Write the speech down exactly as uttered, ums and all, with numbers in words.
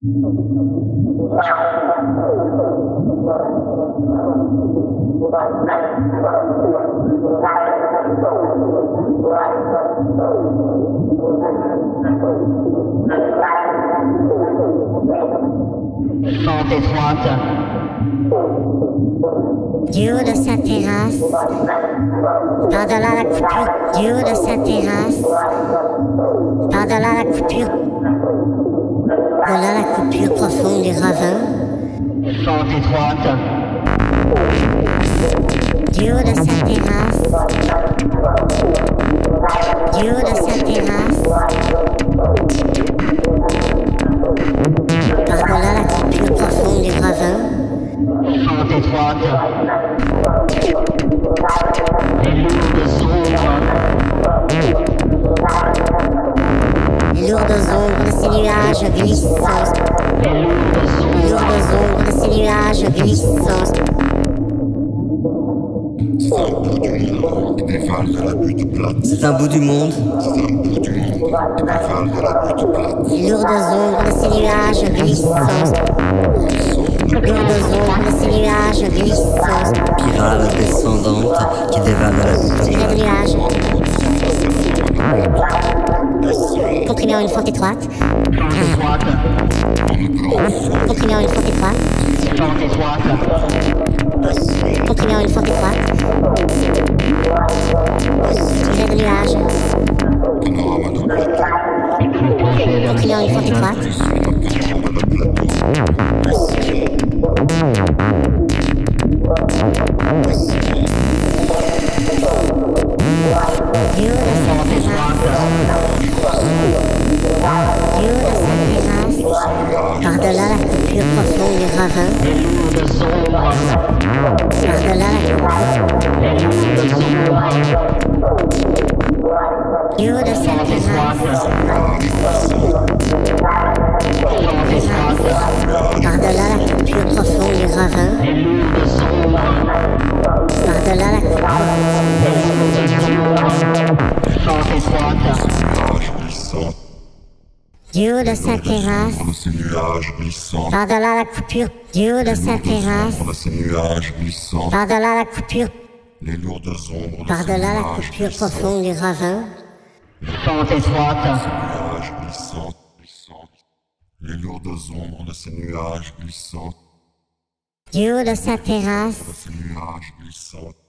Pente étroite. Du haut de sa terrasse, par-delà la coupure, du haut de sa terrasse, par-delà la coupure, par-delà la coupure profonde du ravin, Pente étroite. du haut de sa terrasse, du haut de sa terrasse, par-delà la coupure profonde du ravin, Pente étroite. Les lourdes ombres. les lourdes ombres de ces nuages glissants, Les lourdes les ombres. lourdes ombres de ces nuages glissants, C'est un bout du monde qui dévale de la butte plate. les lourdes ombres de ces nuages glissants, les lourdes ombres de ces nuages glissants, Spirale descendante qui dévale de la butte les plate. nuages, comprimés en une fente étroite, Pente étroite. comprimés en une fente étroite, Pente étroite. comprimés en une fente étroite, tirés de nuages, Panorama de plateau. comprimés en une fente étroite, du haut de sa terrasse, du haut de sa terrasse, par-delà la coupure profonde du ravin, Les lourdes ombres. par-delà la coupure, du haut de sa terrasse, par-delà la coupure profonde du ravin, Les lourdes ombres. par-delà la coupure, Pente étroite. Nuages glissants. du haut de sa terrasse, De ces nuages glissants. par-delà la coupure, du haut de sa terrasse, De ces nuages glissants. par-delà la coupure, Les lourdes ombres de ces par-delà la nuages coupure glissants. profonde du ravin, Pente étroite. Nuages glissants, glissants. Les lourdes ombres de ces nuages glissants. du haut de sa terrasse, De ces nuages glissants.